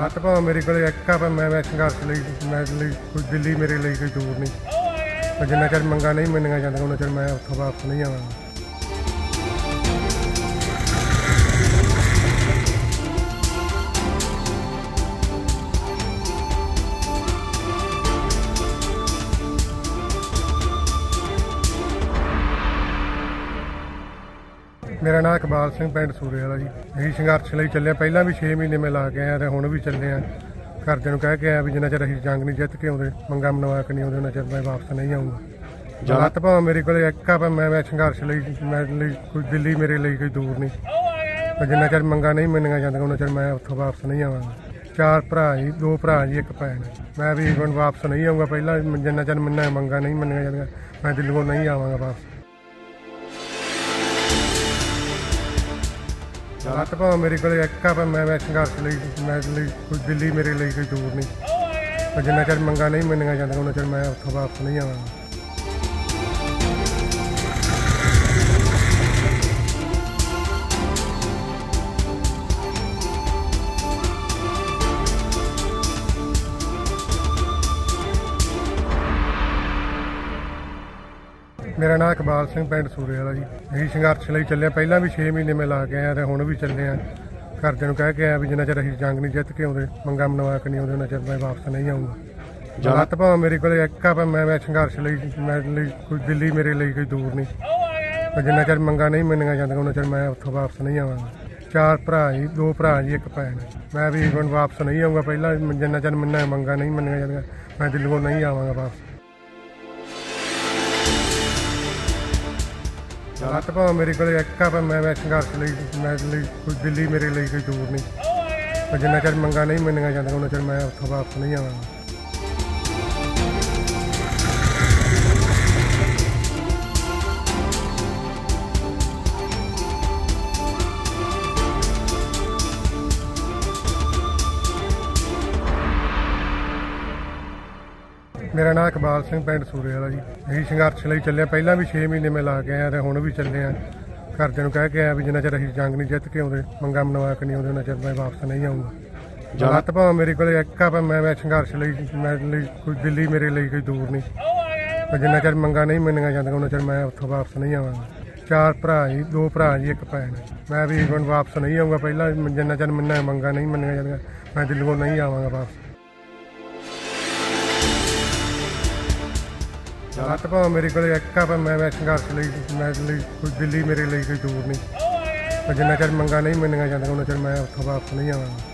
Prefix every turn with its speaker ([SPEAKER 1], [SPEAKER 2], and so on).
[SPEAKER 1] हालात भावें मेरे को एक आ, पर मैं संघर्ष लिए कोई दिल्ली मेरे लिए कोई दूर नहीं। पर जिन्ना चर मंगा नहीं मनिया जांदियां उन्ना चर मैं उत्थों वापस नहीं आवांगा। मेरा नाम इकबाल सिंह पिंड सूरे वाला जी। यही संघर्ष लिए चले पहला भी 6 महीने मैं ला के आया, हुण भी चले हैं। घरदिਆਂ ਨੂੰ कह के आया भी जिन्ना चर असीं जंग नहीं जित के आउंदे, मंगा मनवा के नहीं आउंदे, उन्ना चर मैं वापस नहीं आऊँगा। हालत भावें मेरे को एक आ, पर मैं संघर्ष लिए कोई दिल्ली मेरे लिए कोई दूर नहीं। पर जिन्ना चर मंगा नहीं मनिया जांदियां उन्ना चर मैं उत्थों वापस नहीं आवांगा। 4 भरा जी, 2 भरा जी, 1 भैन। मैं भी हुण वापस नहीं आऊँगा। पहला जिन्ना चर मैनूं मंगा नहीं मनिया जांदियां मैं दिल्ली नहीं आवांगा वापस। हालत भावें मेरे को एक आ, पर मैं संघर्ष लिए कोई दिल्ली मेरे लिए कोई दूर नहीं। पर जिन्ना चर मंगा नहीं मनिया जांदियां उन्ना चर मैं उत्थों वापस नहीं आवांगा। मेरा नाम इकबाल सिंह पिंड सूरे वाला जी। यही संघर्ष लिए चले पहला भी 6 महीने मैं ला के आया, हुण भी चले हैं। घरदिਆਂ ਨੂੰ कह के आया भी जिन्ना चर असीं जंग नहीं जित के आउंदे, मंगा मनवा के नहीं आउंदे, उन्ना चर मैं वापस नहीं आऊँगा। हालत भावें मेरे को एक आ, पर मैं संघर्ष लिए कोई दिल्ली मेरे लिए कोई दूर नहीं। पर जिन्ना चर मंगा नहीं मनिया जांदियां उन्ना चर मैं उत्थों वापस नहीं आवांगा। 4 भरा जी, 2 भरा जी, 1 भैन। मैं भी हुण वापस नहीं आऊँगा। पहला जिन्ना चर मैनूं मंगा नहीं मनिया जांदियां मैं दिल्ली नहीं आवांगा वापस। हालत भावें मेरे को एक आ, पर मैं संघर्ष लिए कोई दिल्ली मेरे लिए कोई दूर नहीं। पर जिन्ना चर मंगा नहीं मनिया जांदियां उन्ना चर मैं उत्थों वापस नहीं आवांगा। मेरा नाम इकबाल सिंह पिंड सूरे वाला जी। यही संघर्ष लिए चले पहला भी 6 महीने मैं ला के आया, हुण भी चले हैं। घरदिਆਂ ਨੂੰ कह के आया भी जिन्ना चर असीं जंग नहीं जित के आउंदे, मंगा मनवा के नहीं आउंदे, उन्ना चर मैं वापस नहीं आऊँगा। हालत भावें मेरे को एक आ, पर मैं संघर्ष लिए कोई दिल्ली मेरे लिए कोई दूर नहीं। पर जिन्ना चर मंगा नहीं मनिया जांदियां उन्ना चर मैं उत्थों वापस नहीं आवांगा। 4 भरा जी, 2 भरा जी, 1 भैन। मैं भी हुण वापस नहीं आऊँगा। पहला जिन्ना चर मैनूं मंगा नहीं मनिया जांदियां मैं दिल्ली नहीं आवांगा वापस। हालत भावें मेरे को एक आ, पर मैं संघर्ष लिए कोई दिल्ली मेरे लिए कोई दूर नहीं। पर जिन्ना चर मंगा नहीं मनिया जांदियां उन्ना चर मैं उत्थों वापस नहीं आवांगा।